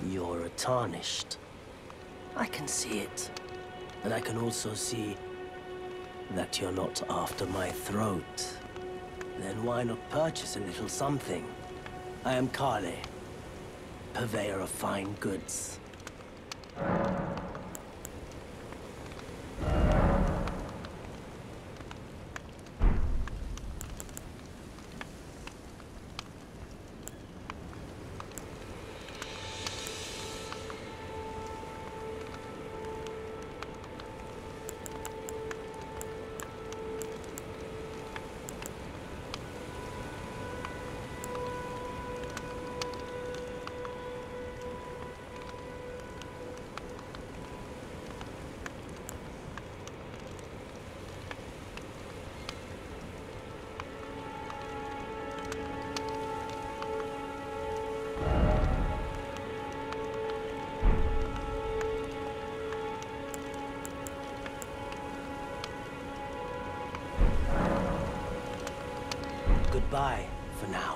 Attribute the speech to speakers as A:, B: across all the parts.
A: You're tarnished. I can see it. And I can also see that you're not after my throat. Then why not purchase a little something? I am Kale, purveyor of fine goods. Goodbye for now.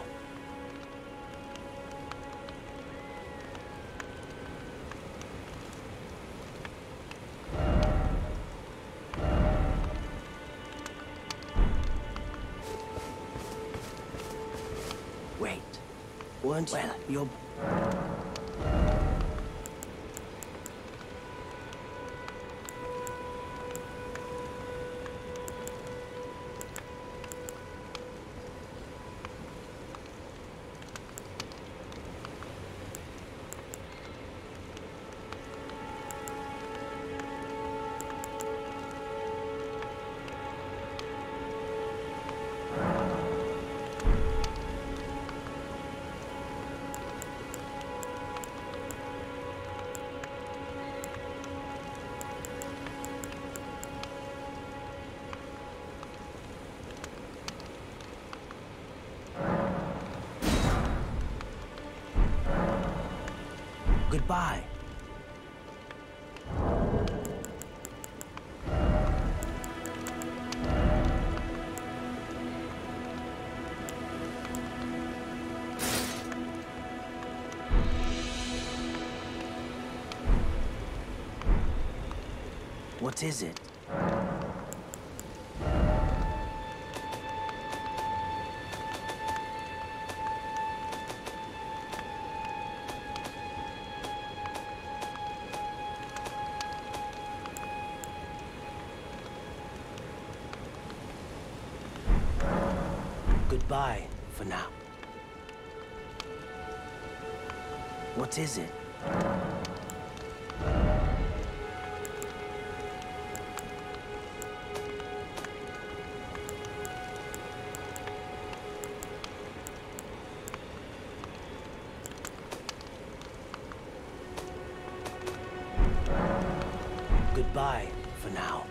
A: Wait, weren't you? Well, you're... Goodbye. What is it? Goodbye for now. What is it? Goodbye for now.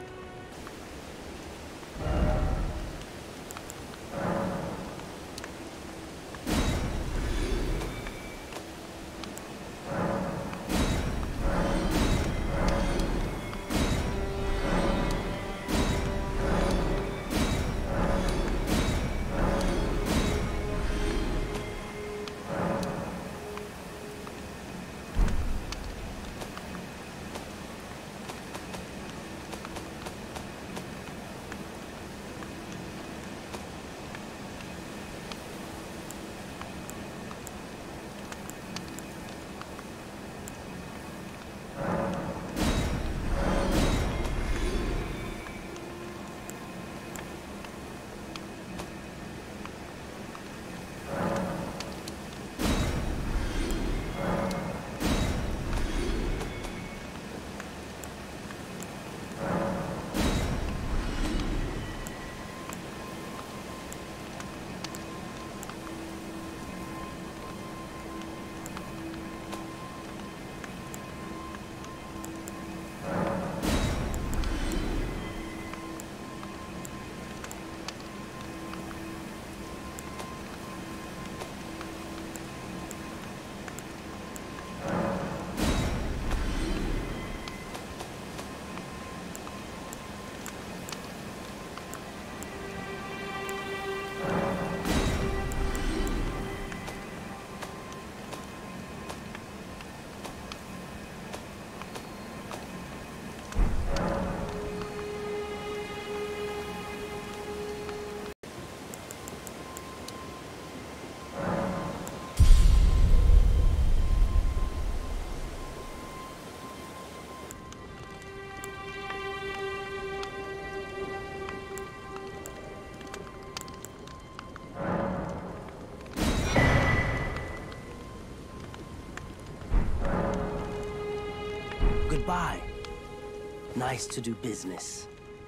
A: Goodbye. Nice to do business.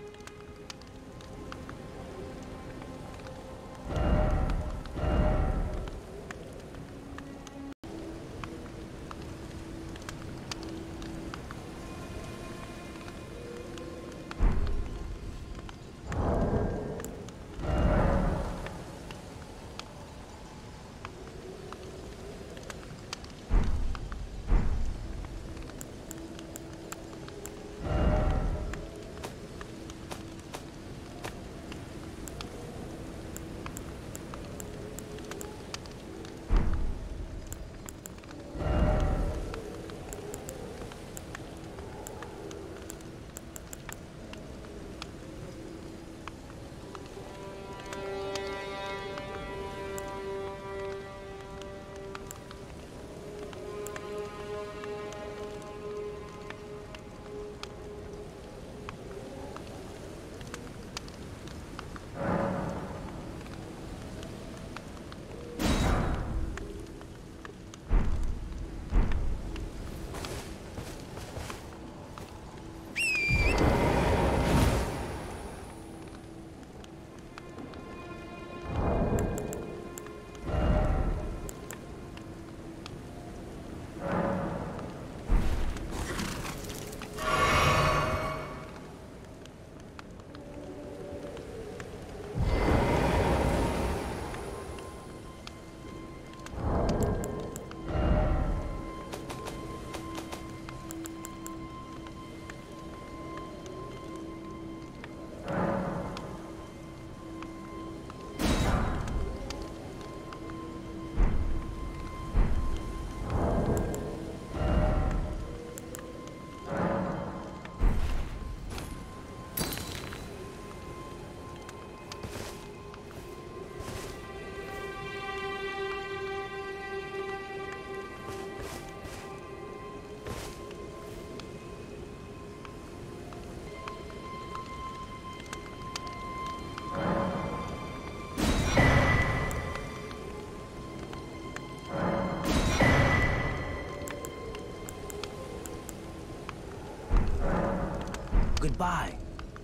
A: Goodbye.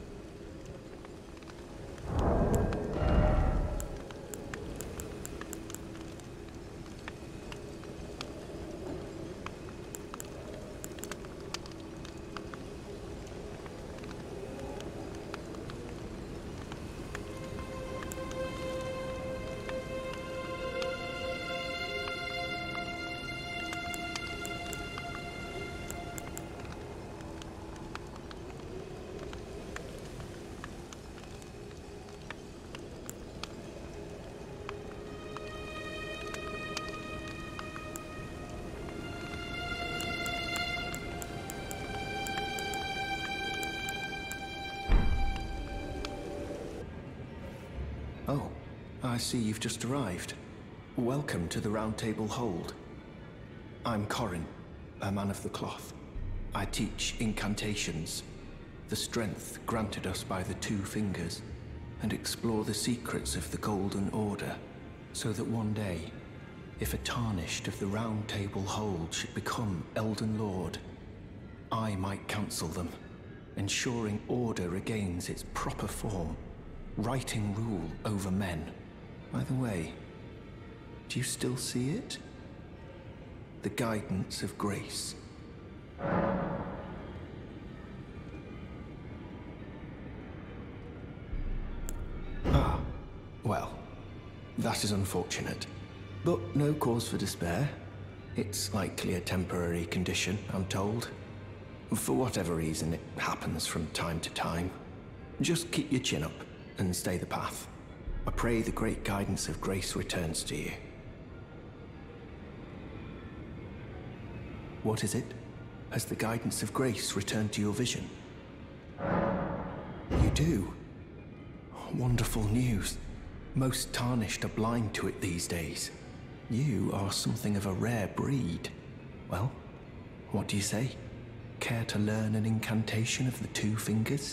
B: Oh, I see you've just arrived. Welcome to the Round Table Hold. I'm Corin, a man of the cloth. I teach incantations, the strength granted us by the two fingers, and explore the secrets of the Golden Order, so that one day, if a tarnished of the Round Table Hold should become Elden Lord, I might counsel them, ensuring order regains its proper form, righting rule over men. By the way, do you still see it? The guidance of grace. Ah, well, that is unfortunate. But no cause for despair. It's likely a temporary condition, I'm told. For whatever reason, it happens from time to time. Just keep your chin up and stay the path. I pray the great guidance of grace returns to you. What is it? Has the guidance of grace returned to your vision? You do? Wonderful news. Most tarnished are blind to it these days. You are something of a rare breed. Well, what do you say? Care to learn an incantation of the two fingers?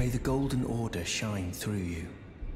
B: May the Golden Order shine through you.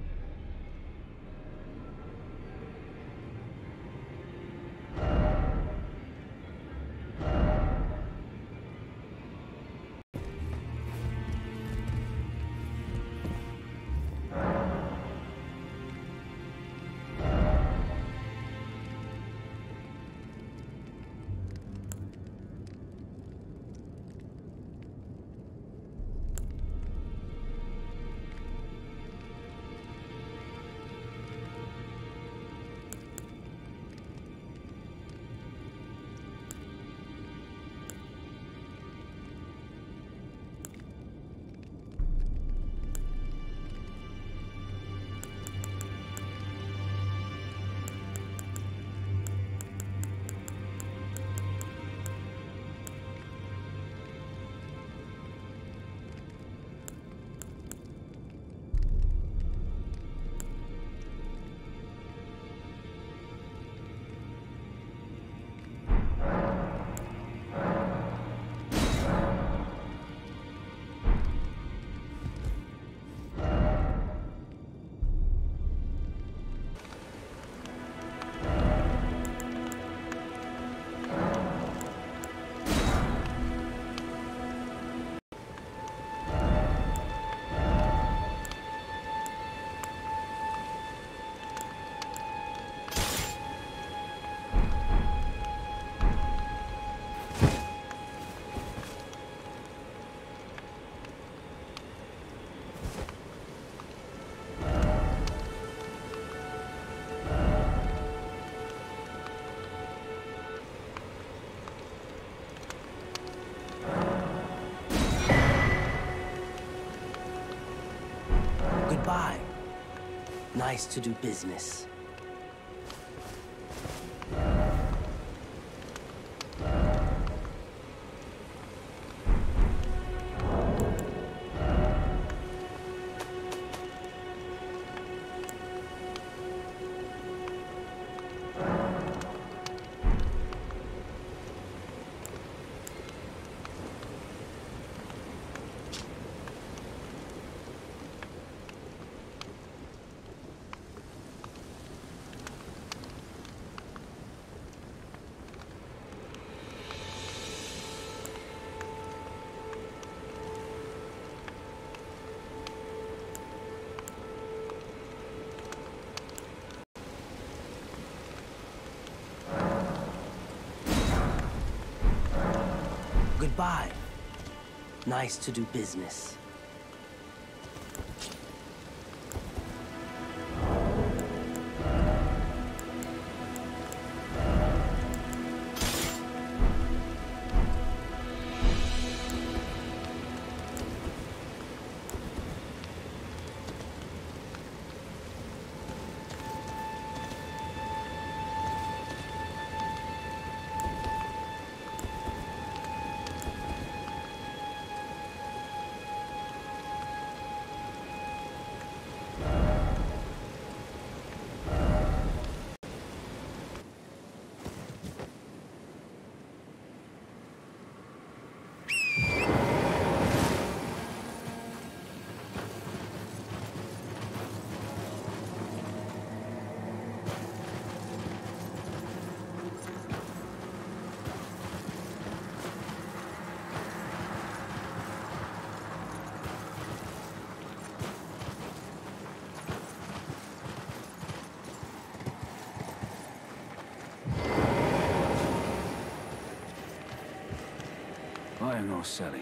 A: Goodbye. Nice to do business. Goodbye. Nice to do business.
C: Buying or selling?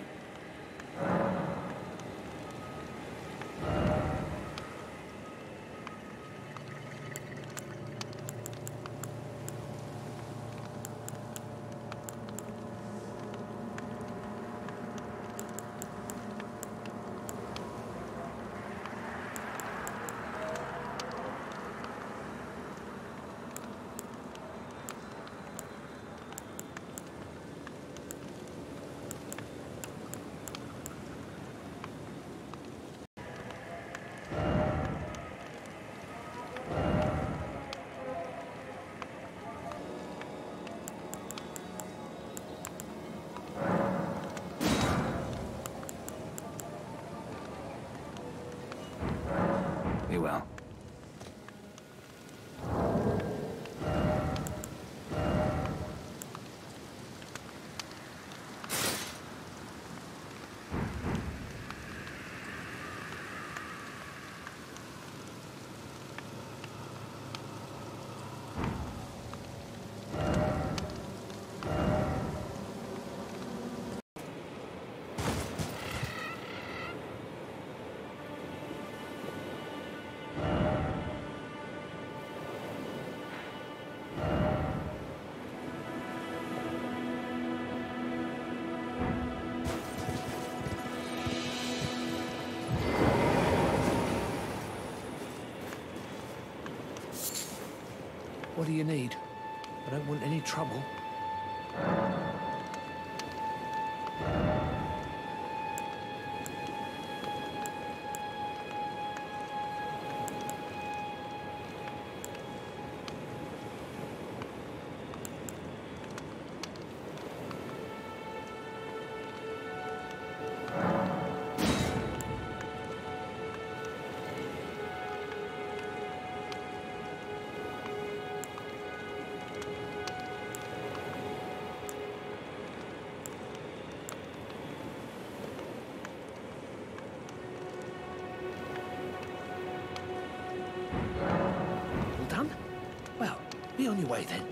C: Be well.
D: What do you need? I don't want any trouble. Well, be on your way then.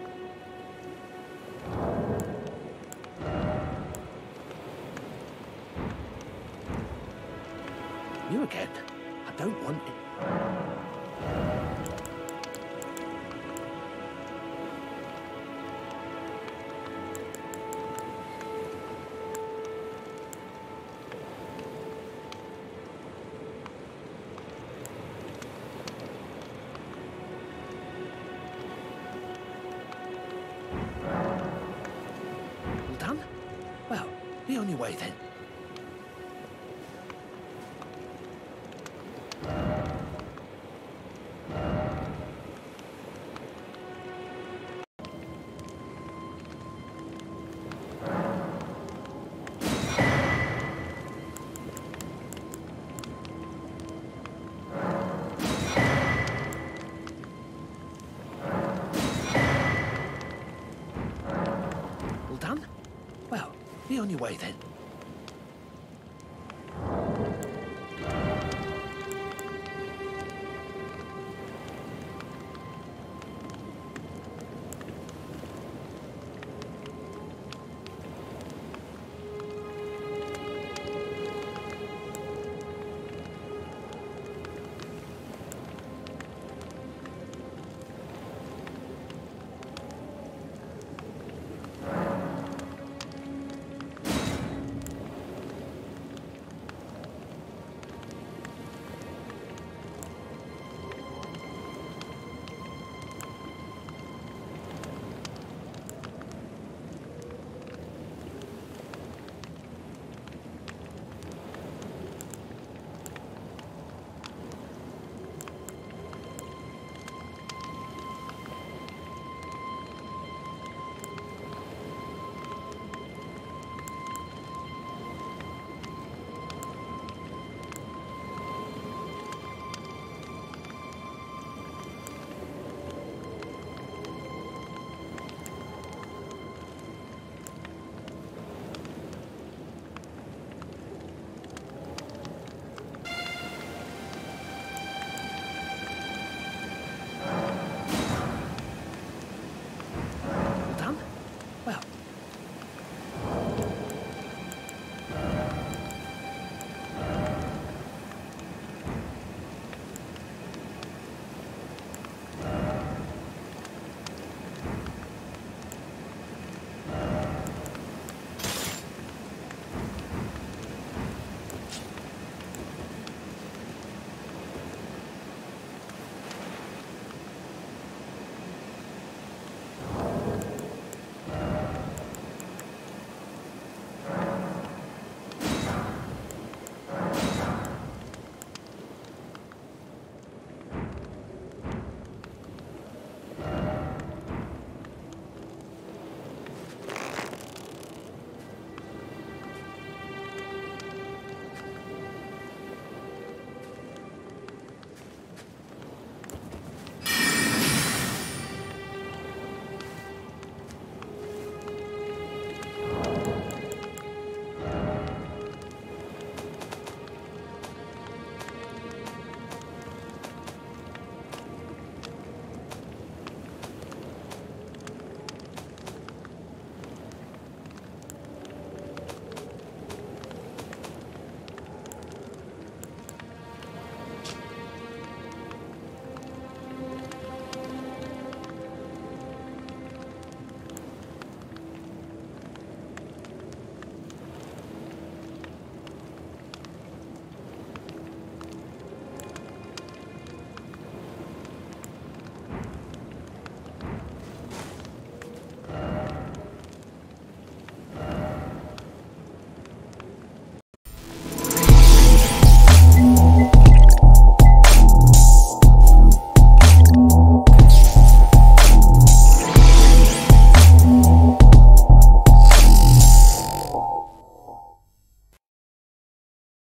D: You again? I don't want it. Well, be on your way then. All done? Well, be on your way then.